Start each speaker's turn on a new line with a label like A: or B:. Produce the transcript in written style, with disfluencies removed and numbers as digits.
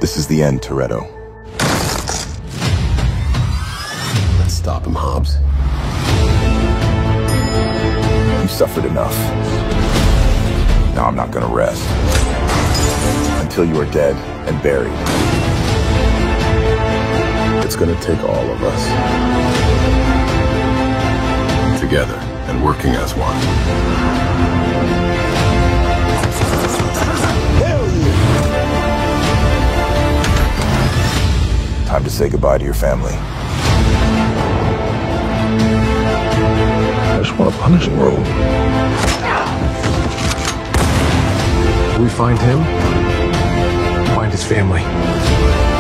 A: This is the end, Toretto.
B: Let's stop him, Hobbs.
A: You suffered enough. Now I'm not gonna rest until you are dead and buried.
B: It's gonna take all of us together and working as one.
A: Time to say goodbye to your family.
B: I just want a punishing room. We find him, find his family.